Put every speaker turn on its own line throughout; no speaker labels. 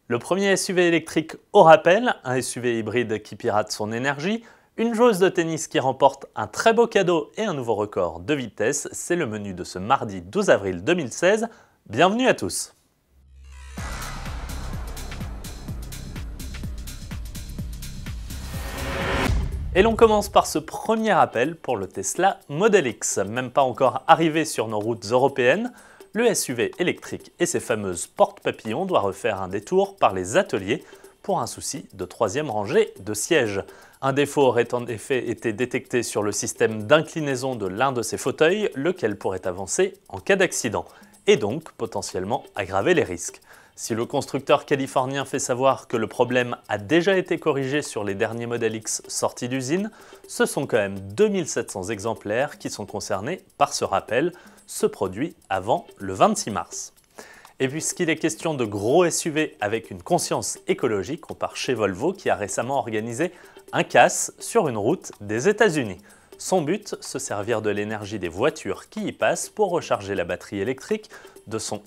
Le premier SUV électrique au rappel, un SUV hybride qui pirate son énergie, une joueuse de tennis qui remporte un très beau cadeau et un nouveau record de vitesse, c'est le menu de ce mardi 12 avril 2016. Bienvenue à tous. Et l'on commence par ce premier appel pour le Tesla Model X. Même pas encore arrivé sur nos routes européennes, le SUV électrique et ses fameuses portes papillons doit refaire un détour par les ateliers pour un souci de troisième rangée de sièges. Un défaut aurait en effet été détecté sur le système d'inclinaison de l'un de ces fauteuils, lequel pourrait avancer en cas d'accident, et donc potentiellement aggraver les risques. Si le constructeur californien fait savoir que le problème a déjà été corrigé sur les derniers Model X sortis d'usine, ce sont quand même 2700 exemplaires qui sont concernés par ce rappel, ce produit avant le 26 mars. Et puisqu'il est question de gros SUV avec une conscience écologique, on part chez Volvo qui a récemment organisé un casse sur une route des États-Unis. Son but, se servir de l'énergie des voitures qui y passent pour recharger la batterie électrique de son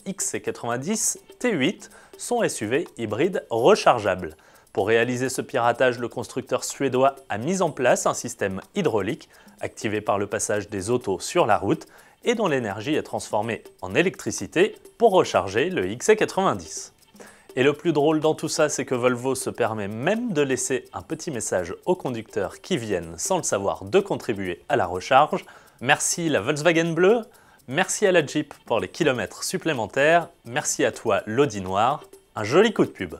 XC90 T8, son SUV hybride rechargeable. Pour réaliser ce piratage, le constructeur suédois a mis en place un système hydraulique activé par le passage des autos sur la route et dont l'énergie est transformée en électricité pour recharger le XC90. Et le plus drôle dans tout ça, c'est que Volvo se permet même de laisser un petit message aux conducteurs qui viennent, sans le savoir, de contribuer à la recharge. Merci la Volkswagen bleue, merci à la Jeep pour les kilomètres supplémentaires, merci à toi l'Audi noir, un joli coup de pub.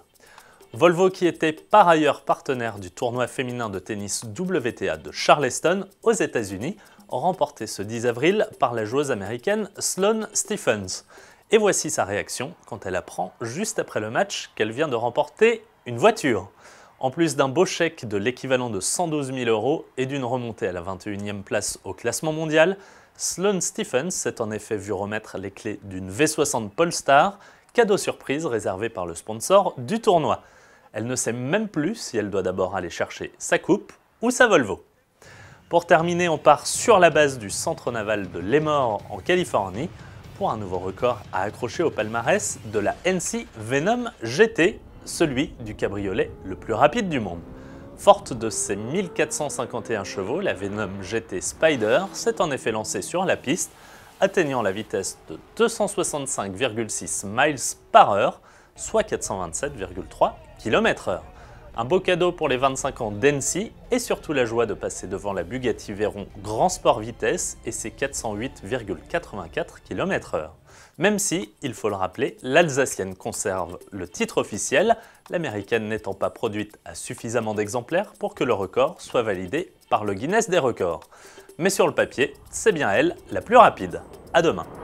Volvo qui était par ailleurs partenaire du tournoi féminin de tennis WTA de Charleston aux États-Unis, remporté ce 10 avril par la joueuse américaine Sloane Stephens. Et voici sa réaction quand elle apprend juste après le match qu'elle vient de remporter une voiture. En plus d'un beau chèque de l'équivalent de 112 000 € et d'une remontée à la 21e place au classement mondial, Sloane Stephens s'est en effet vu remettre les clés d'une V60 Polestar, cadeau surprise réservé par le sponsor du tournoi. Elle ne sait même plus si elle doit d'abord aller chercher sa coupe ou sa Volvo. Pour terminer, on part sur la base du centre naval de Lemoore en Californie pour un nouveau record à accrocher au palmarès de la NC Venom GT, celui du cabriolet le plus rapide du monde. Forte de ses 1451 chevaux, la Venom GT Spider s'est en effet lancée sur la piste, atteignant la vitesse de 265,6 miles par heure, soit 427,3 km/h. Un beau cadeau pour les 25 ans d'NC et surtout la joie de passer devant la Bugatti Veyron Grand Sport Vitesse et ses 408,84 km/h. Même si, il faut le rappeler, l'Alsacienne conserve le titre officiel, l'américaine n'étant pas produite à suffisamment d'exemplaires pour que le record soit validé par le Guinness des records. Mais sur le papier, c'est bien elle la plus rapide. À demain.